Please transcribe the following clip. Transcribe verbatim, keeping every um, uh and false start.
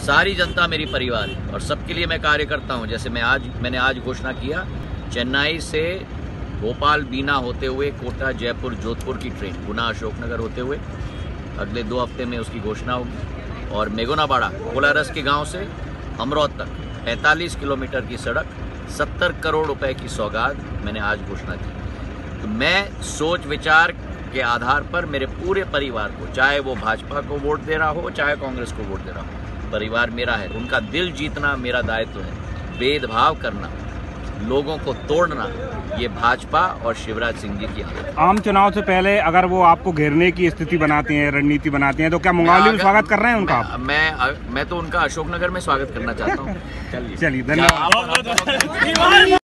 सारी जनता मेरी परिवार है और सबके लिए मैं कार्य करता हूं। जैसे मैं आज मैंने आज घोषणा किया, चेन्नई से भोपाल बीना होते हुए कोटा जयपुर जोधपुर की ट्रेन गुना अशोकनगर होते हुए अगले दो हफ्ते में उसकी घोषणा होगी। और मेगोनाबाड़ा कोलारस के गांव से अमरोद तक पैंतालीस किलोमीटर की सड़क, सत्तर करोड़ रुपए की सौगात मैंने आज घोषणा की। तो मैं सोच विचार के आधार पर मेरे पूरे परिवार को, चाहे वो भाजपा को वोट दे रहा हो चाहे कांग्रेस को वोट दे रहा हो, परिवार मेरा है, उनका दिल जीतना मेरा दायित्व है। भेदभाव करना, लोगों को तोड़ना, ये भाजपा और शिवराज सिंह जी की आदत है। आम चुनाव से पहले अगर वो आपको घेरने की स्थिति बनाती हैं, रणनीति बनाती हैं, तो क्या मुंगावली में स्वागत कर रहे हैं उनका? मैं मैं, मैं तो उनका अशोकनगर में स्वागत करना चाहता हूँ। चलिए, धन्यवाद।